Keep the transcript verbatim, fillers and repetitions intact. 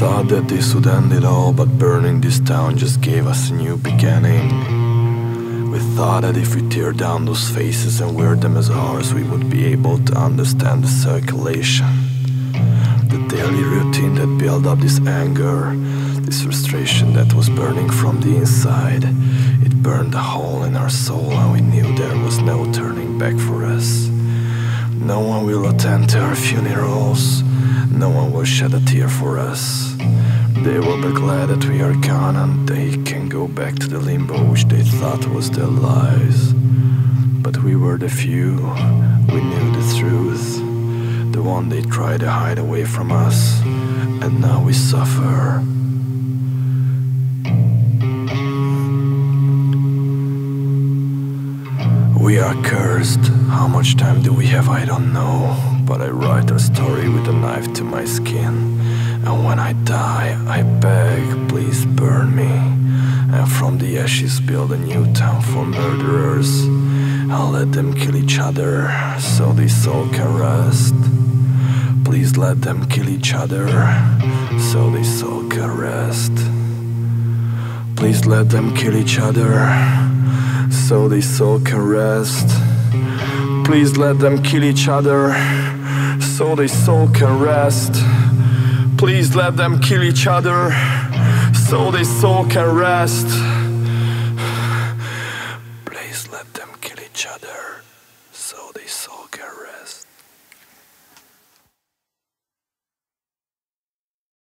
thought that this would end it all, but burning this town just gave us a new beginning. We thought that if we tear down those faces and wear them as ours, we would be able to understand the circulation, the daily routine that built up this anger, this frustration that was burning from the inside. It burned a hole in our soul, and we knew there was no turning back for us. No one will attend to our funerals, no one will shed a tear for us. They will be glad that we are gone, and they can go back to the limbo which they thought was their lives. But we were the few, we knew the truth, the one they tried to hide away from us, and now we suffer. We are cursed. How much time do we have? I don't know. But I write our story with a knife to my skin. And when I die, I beg, please burn me. And from the ashes build a new town for murderers. I'll let them kill each other, so they soul can rest. Please let them kill each other, so they soul can rest. Please let them kill each other, so they soul can rest. Please let them kill each other, so they soul can rest. Please let them kill each other, so they soul can rest. Please let them kill each other, so they soul can rest.